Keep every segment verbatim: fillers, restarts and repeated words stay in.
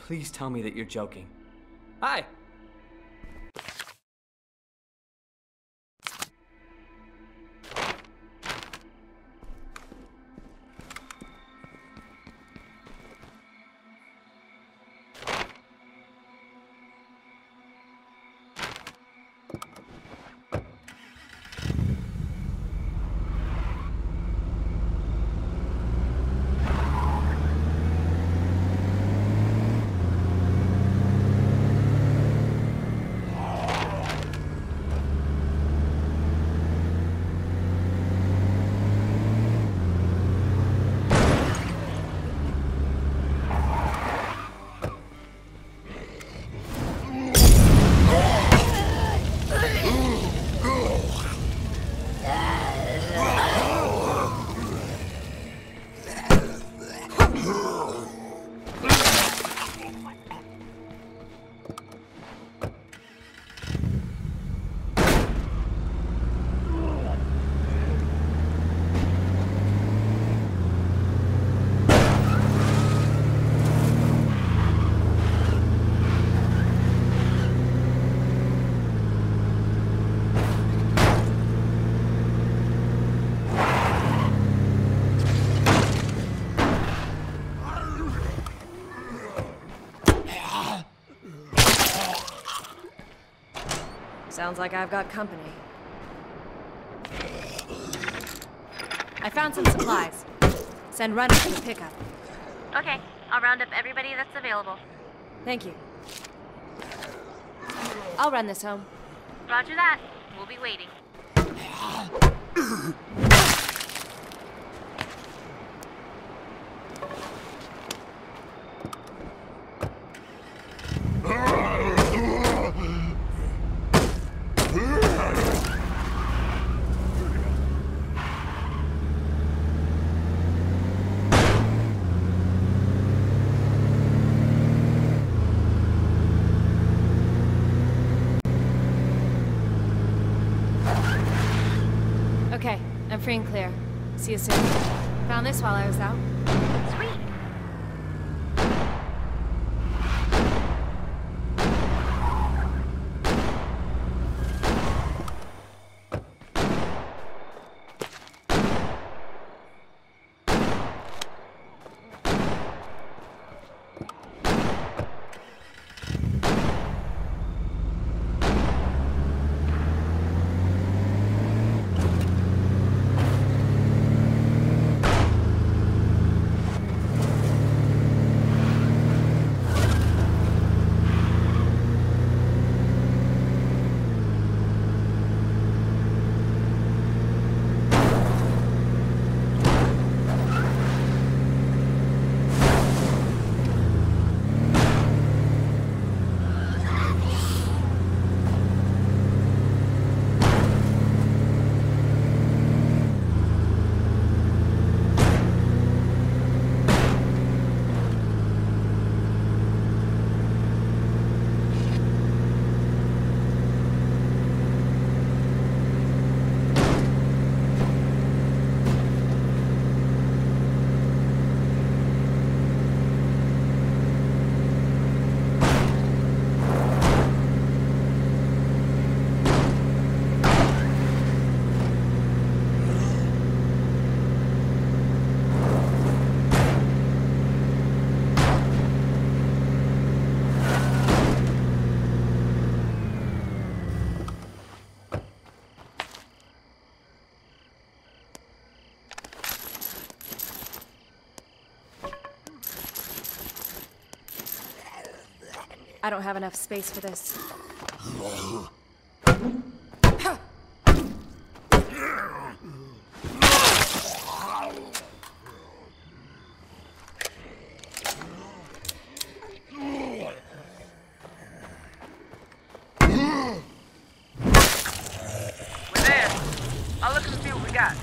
Please tell me that you're joking. Hi! Sounds like I've got company. I found some supplies. Send runners for pickup. Okay, I'll round up everybody that's available. Thank you. I'll run this home. Roger that. We'll be waiting. Okay, I'm free and clear. See you soon. Found this while I was out. Sweet. I don't have enough space for this. We're there. I'll look and see what we got.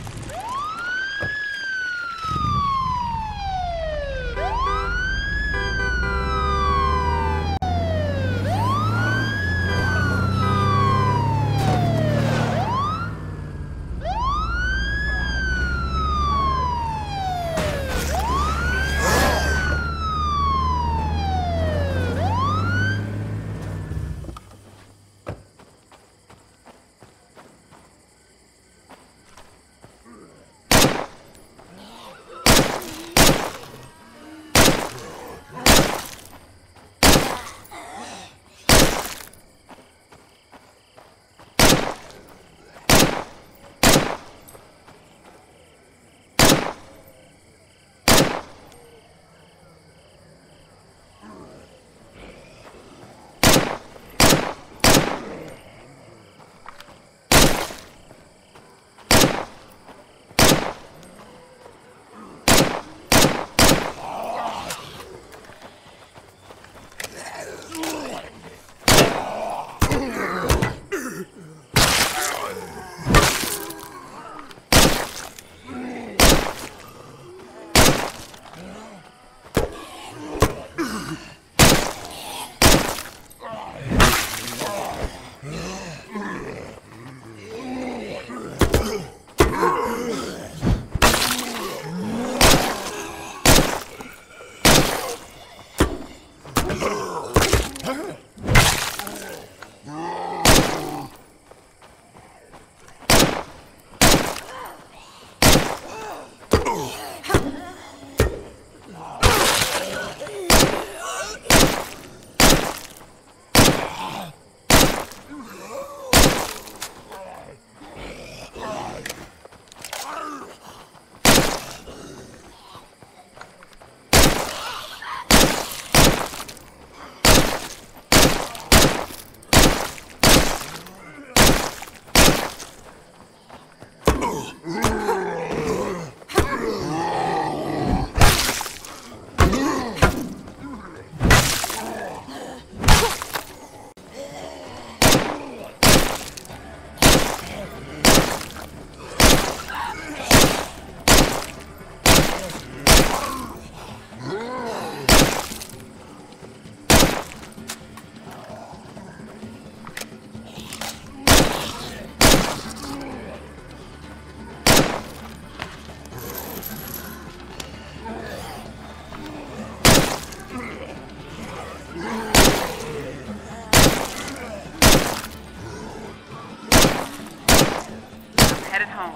headed home.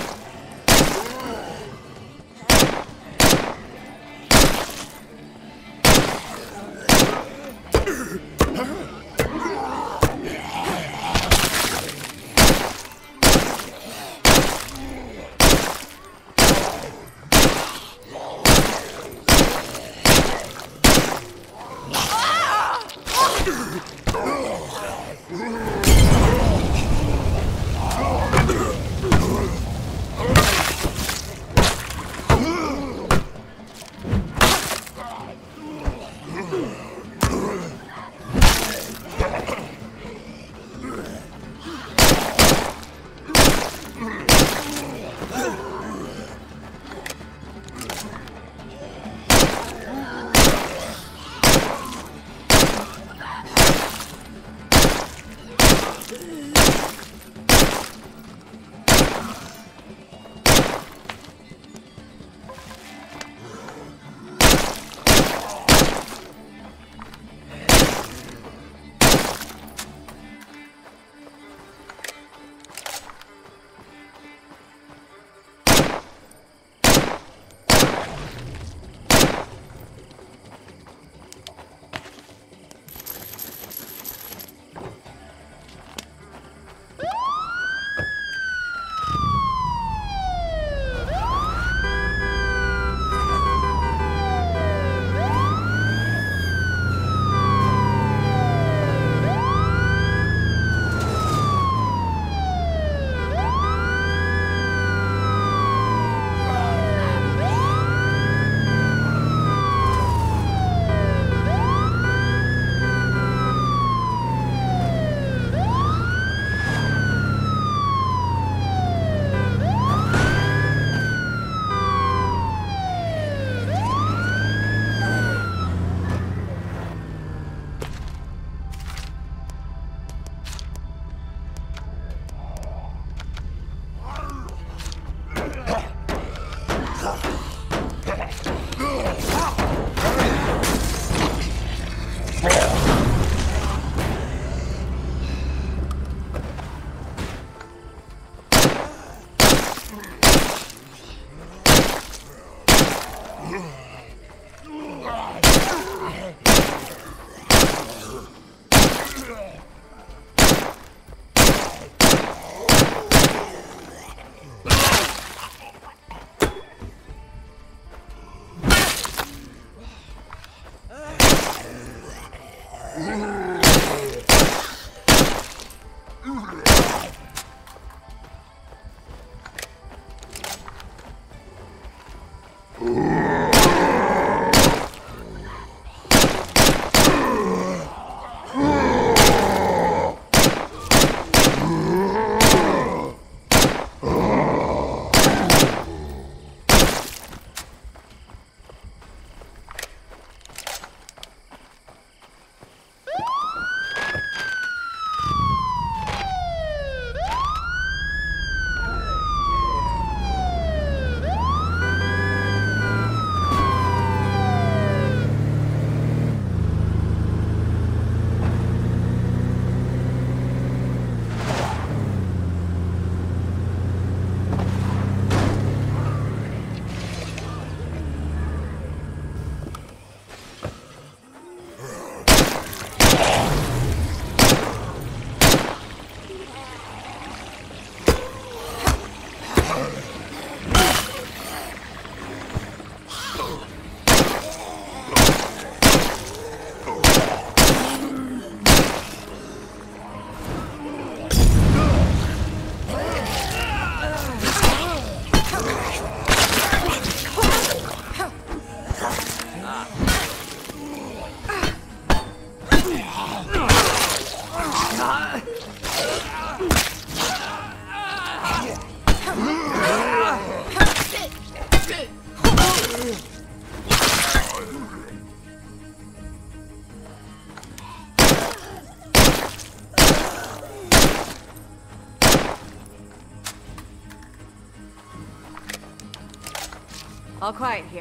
All quiet here.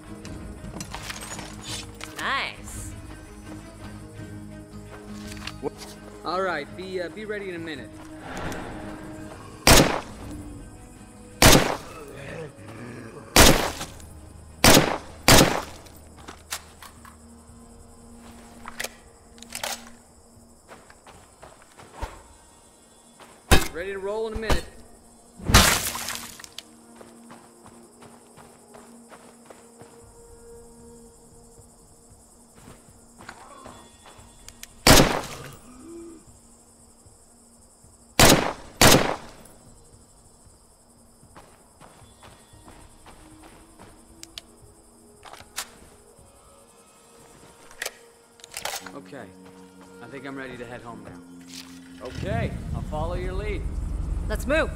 Nice. All right, be uh, be ready in a minute. Ready to roll in a minute. Okay, I think I'm ready to head home now. Okay, I'll follow your lead. Let's move.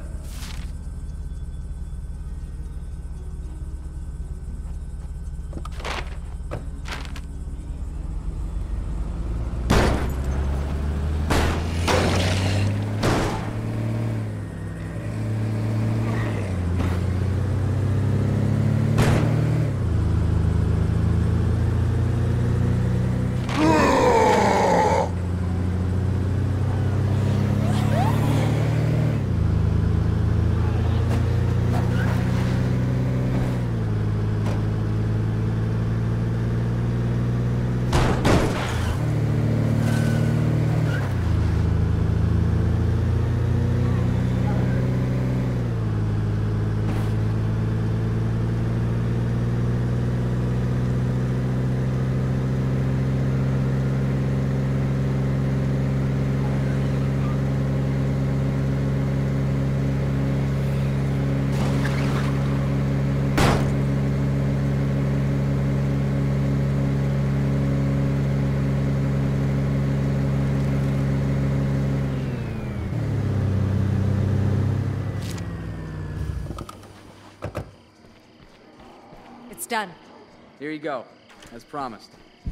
It's done. Here you go, as promised.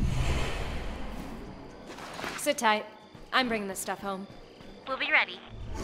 Sit tight. I'm bringing this stuff home. We'll be ready.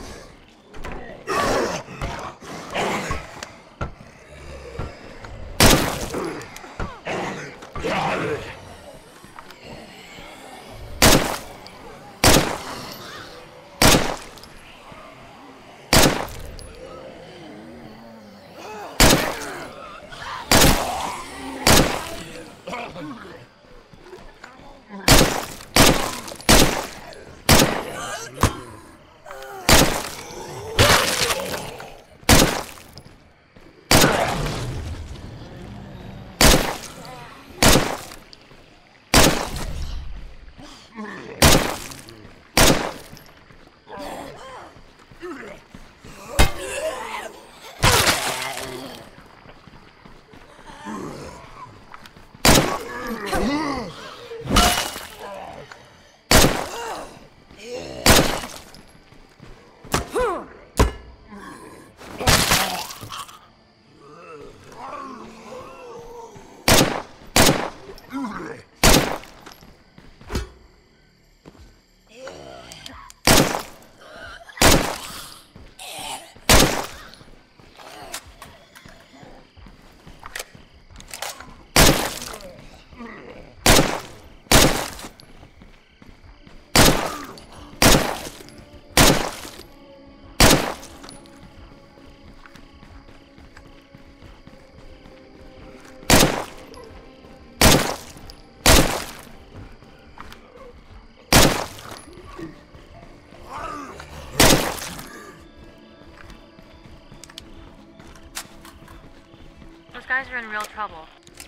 Those guys are in real trouble.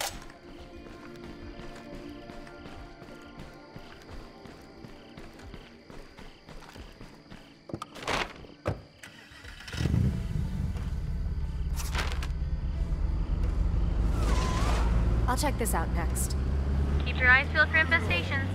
I'll check this out next. Keep your eyes peeled for infestations.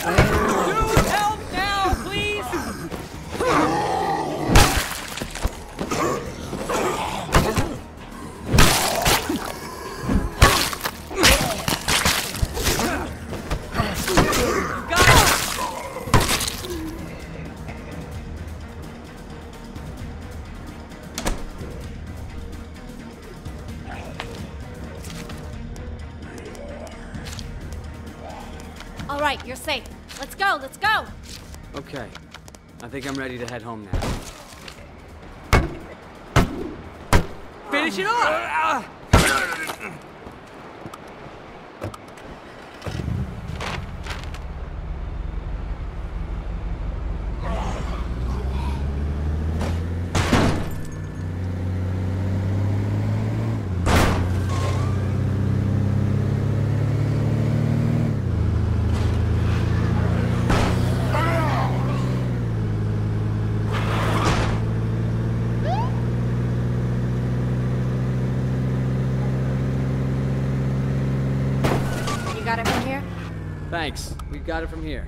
Dude, help now, please! All right, you're safe. Let's go, let's go! Okay. I think I'm ready to head home now. Finish it off! Got it from here? Thanks. We've got it from here.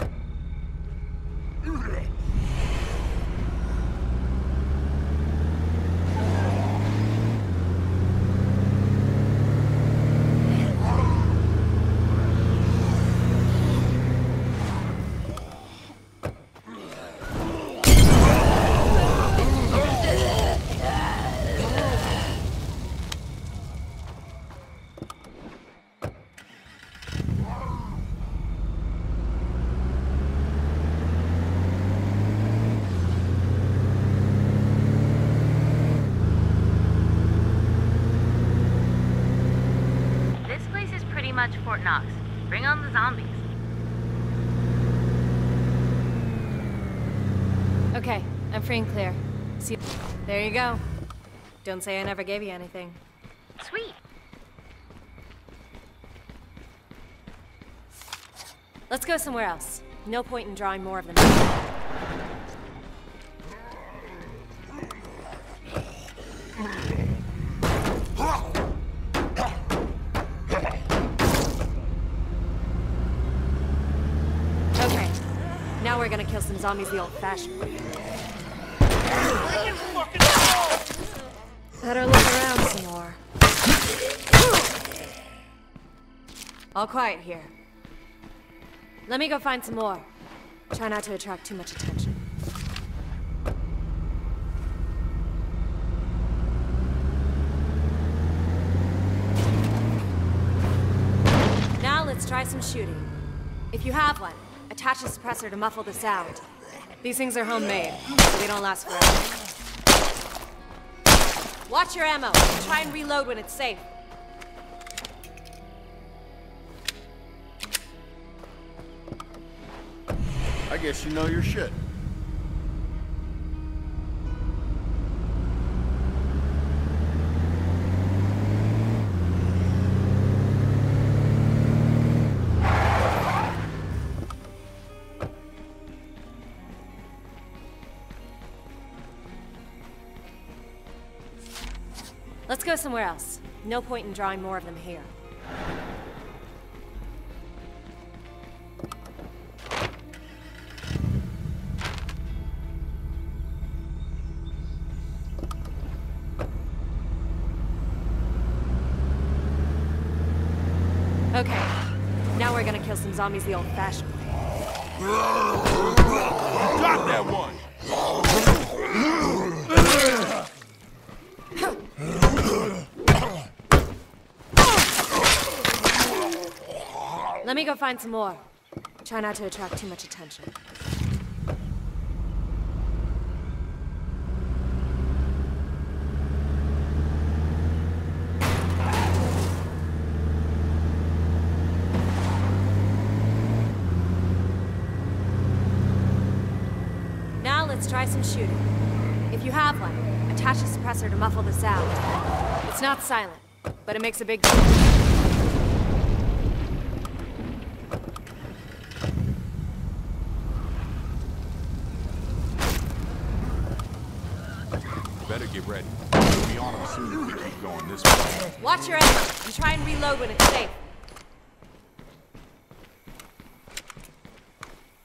Much Fort Knox. Bring on the zombies. Okay, I'm free and clear. See, there you go. Don't say I never gave you anything. Sweet. Let's go somewhere else. No point in drawing more of them. Now we're gonna kill some zombies the old-fashioned way. Better look around some more. All quiet here. Let me go find some more. Try not to attract too much attention. Now let's try some shooting. If you have one, attach a suppressor to muffle the sound. These things are homemade, so they don't last forever. Watch your ammo. Try and reload when it's safe. I guess you know your shit. Let's go somewhere else. No point in drawing more of them here. Okay, now we're gonna kill some zombies the old-fashioned way. Got that one! Let me go find some more. Try not to attract too much attention. Now let's try some shooting. If you have one, attach a suppressor to muffle the sound. It's not silent, but it makes a big difference. Better get ready. We'll be on them soon if we keep going this way. Watch your ammo and try and reload when it's safe.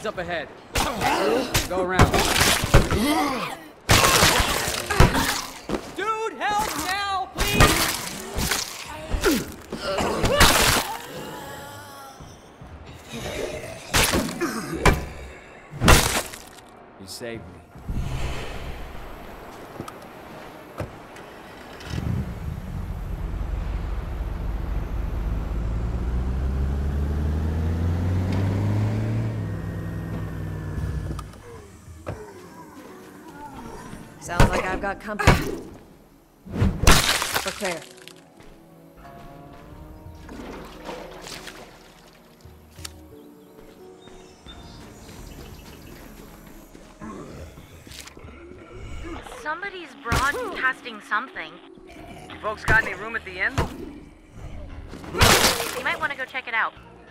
up ahead. Go around. Dude, help now, please! You saved me. Sounds like I've got company. We're clear. Somebody's broadcasting something. Folks got any room at the inn? You might want to go check it out.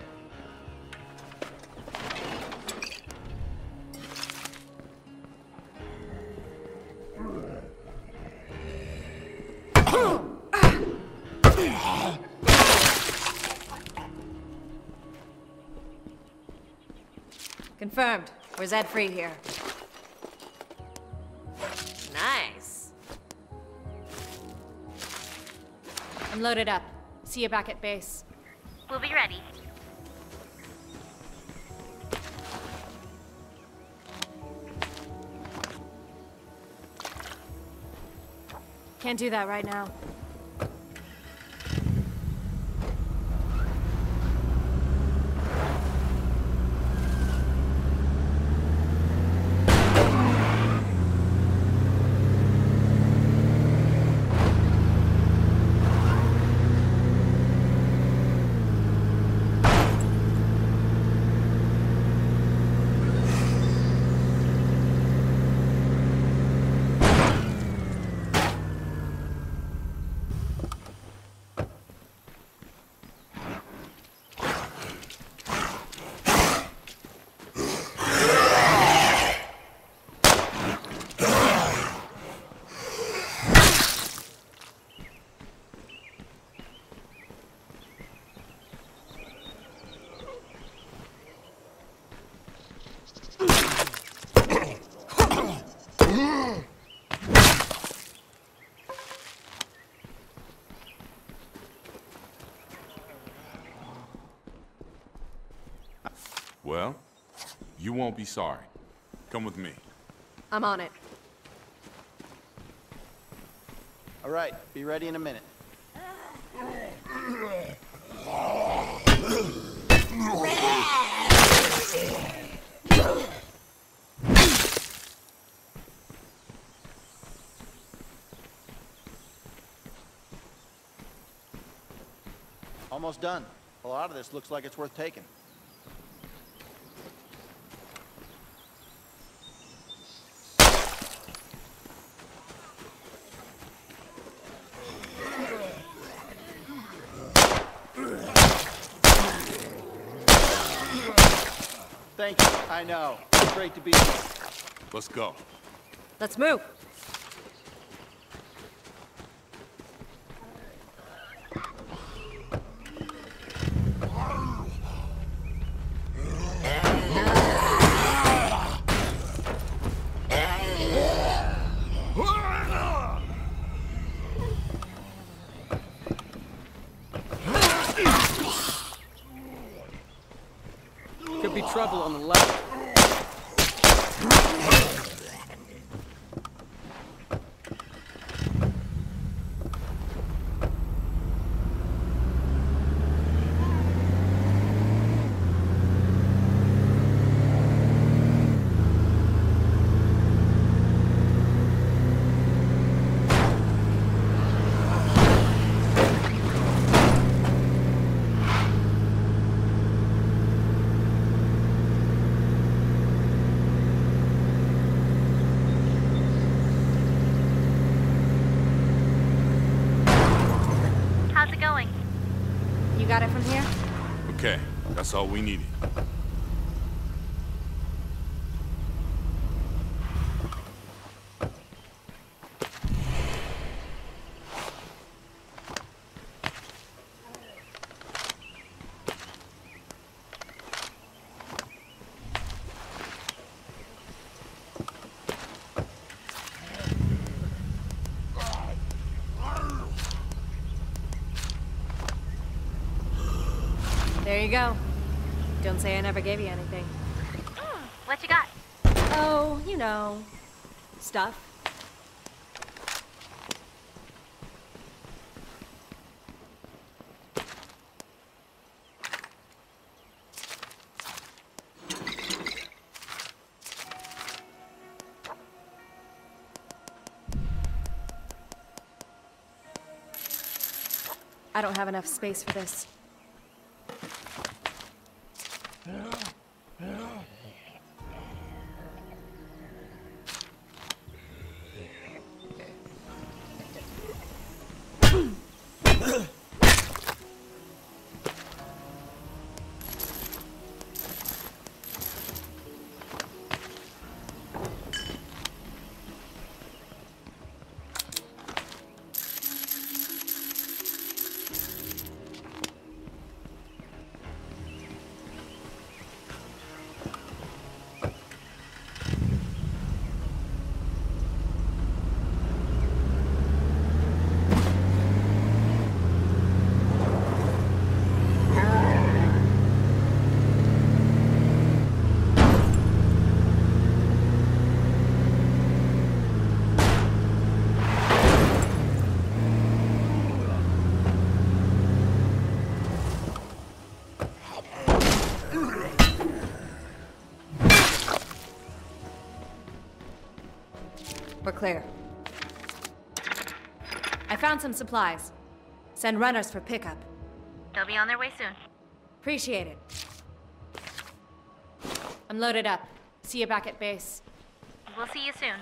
Confirmed. We're Zed free here. Nice. I'm loaded up. See you back at base. We'll be ready. Can't do that right now. Well, you won't be sorry. Come with me. I'm on it. All right, be ready in a minute. Almost done. A lot of this looks like it's worth taking. Thank you. I know. It's great to be here. Let's go. Let's move. Could be trouble on the left. How's it going? You got it from here? Okay, that's all we needed. There you go. Don't say I never gave you anything. Hmm, what you got? Oh, you know, stuff. I don't have enough space for this. We're clear. I found some supplies. Send runners for pickup. They'll be on their way soon. Appreciate it. I'm loaded up. See you back at base. We'll see you soon.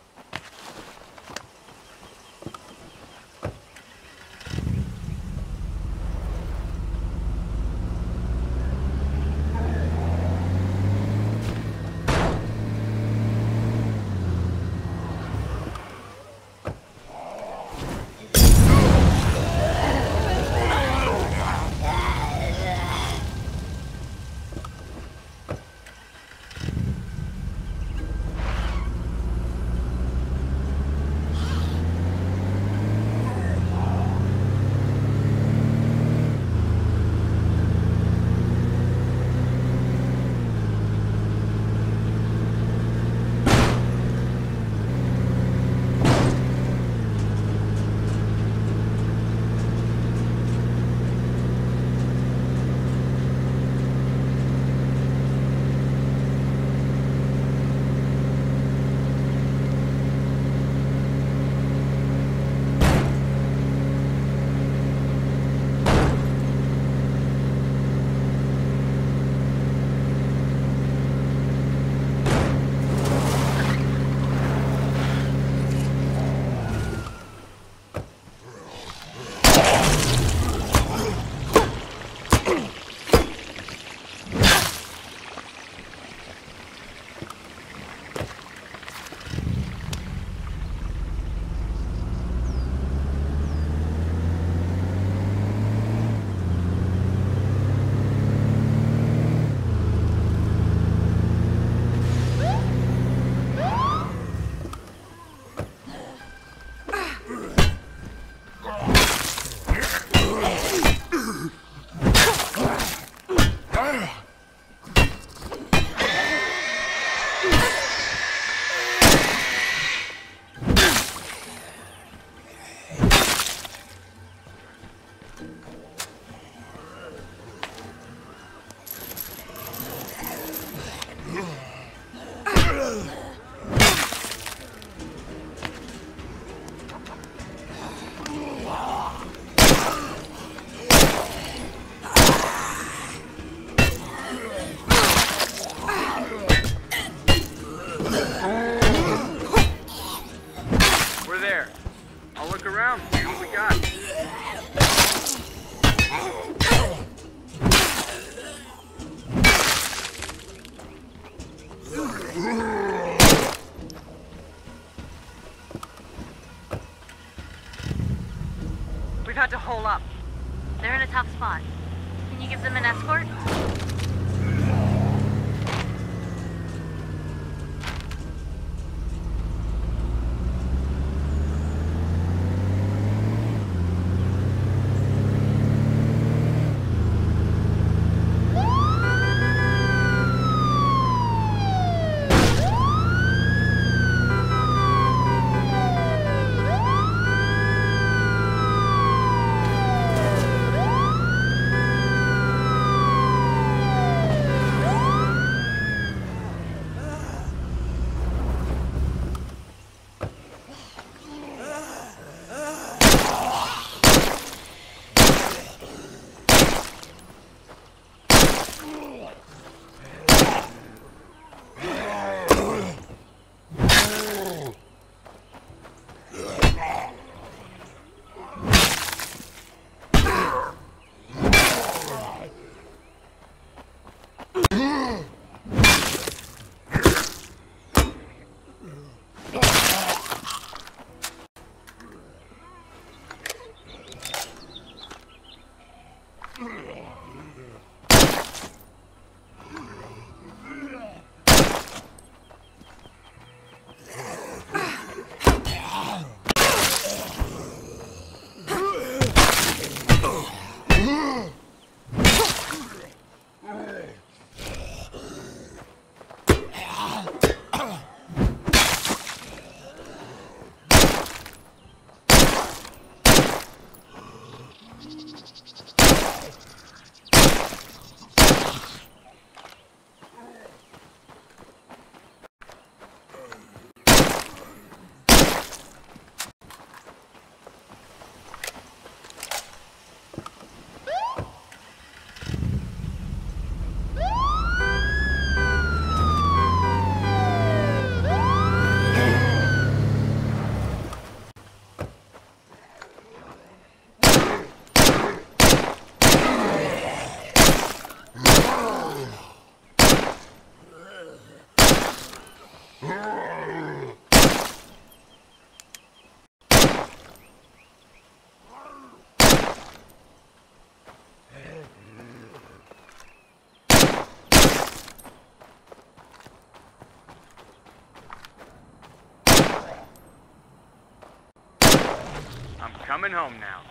We've had to hole up. They're in a tough spot. Can you give them an escort? Coming home now.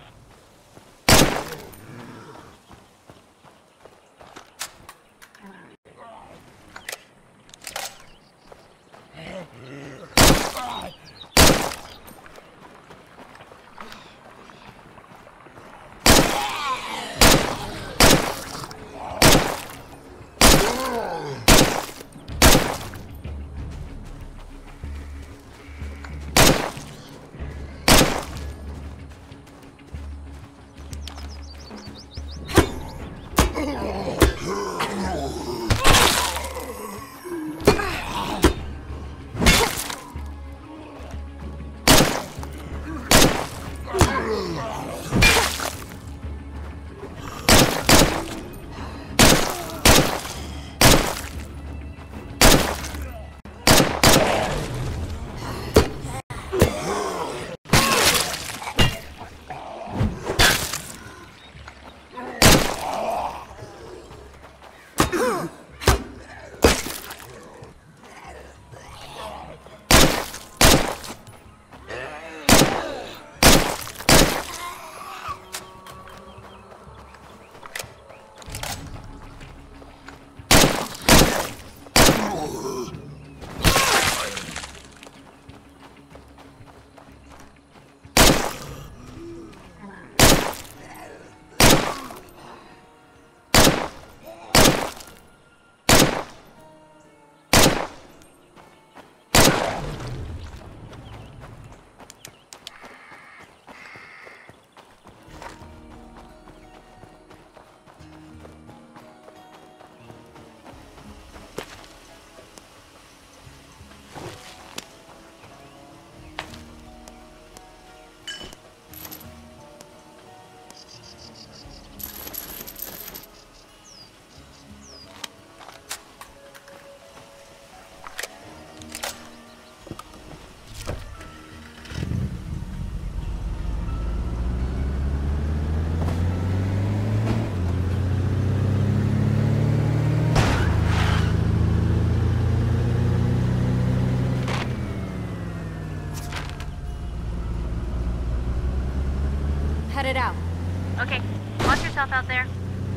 Headed out. Okay, watch yourself out there.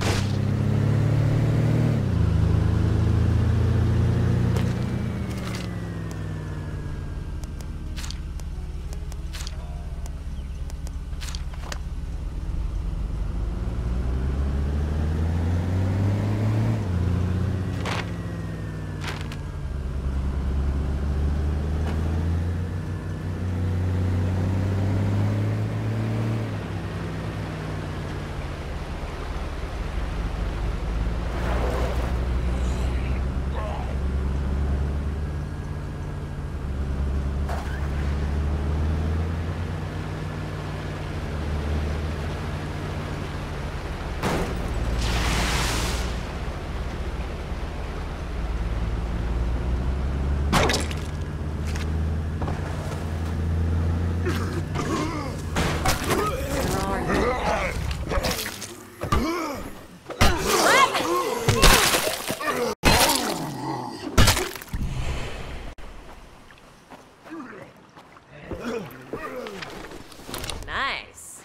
Nice.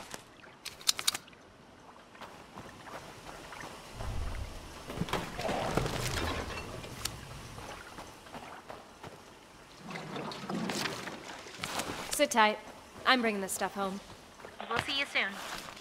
Sit tight. I'm bringing this stuff home. We'll see you soon.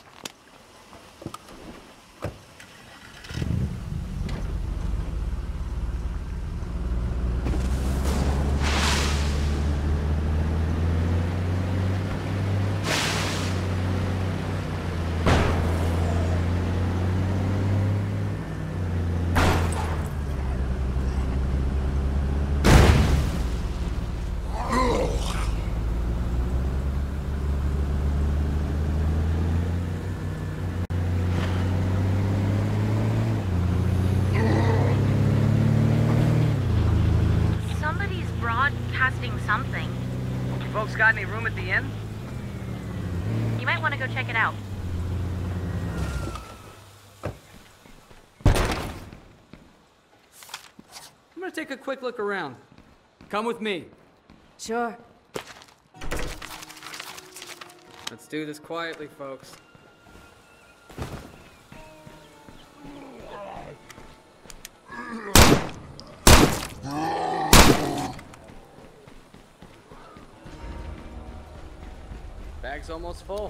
Broadcasting something. You folks got any room at the inn? You might want to go check it out. I'm gonna take a quick look around. Come with me. Sure. Let's do this quietly, folks. Bag's almost full.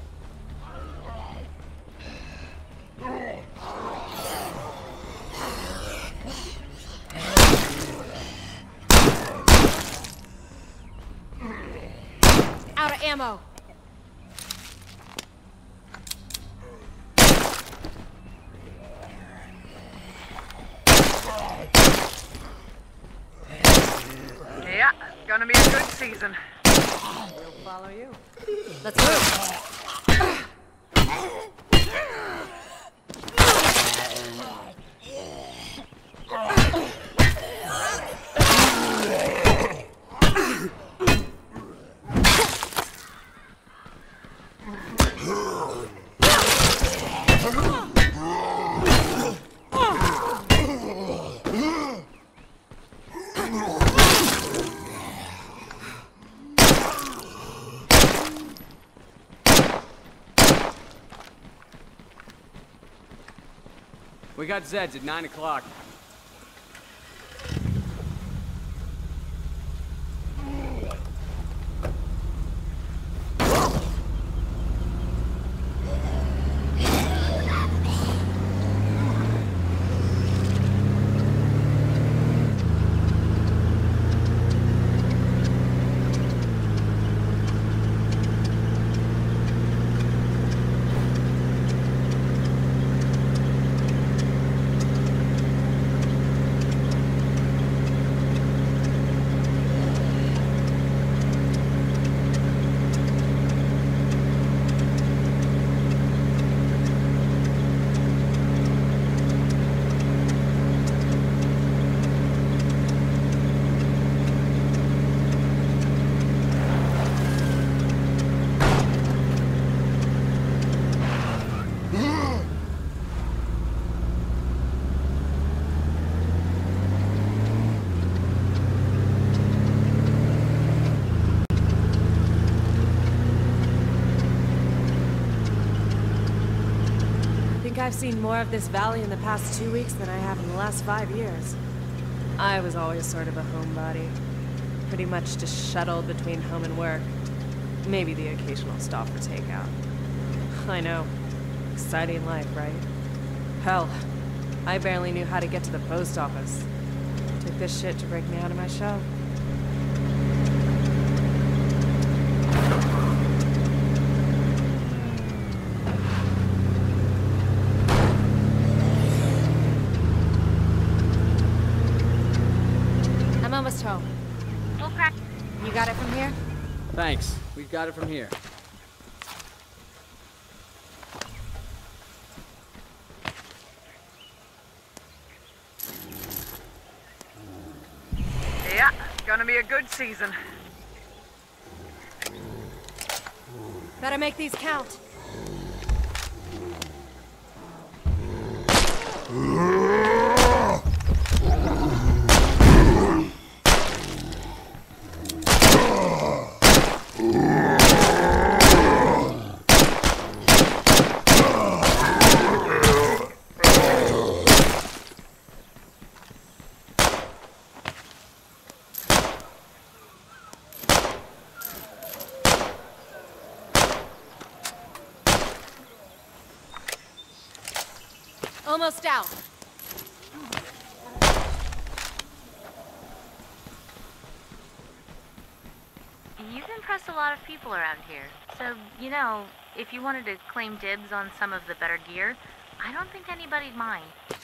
Out of ammo. Yeah, gonna be a good season. We'll follow you. Let's move. We got Zeds at nine o'clock. I've seen more of this valley in the past two weeks than I have in the last five years. I was always sort of a homebody. Pretty much just shuttled between home and work. Maybe the occasional stop for takeout. I know. Exciting life, right? Hell, I barely knew how to get to the post office. Took this shit to break me out of my shell. I'm almost home. We'll crack. You got it from here? Thanks. We've got it from here. Yeah, gonna be a good season. Better make these count. Almost out. You've impressed a lot of people around here. So, you know, if you wanted to claim dibs on some of the better gear, I don't think anybody'd mind.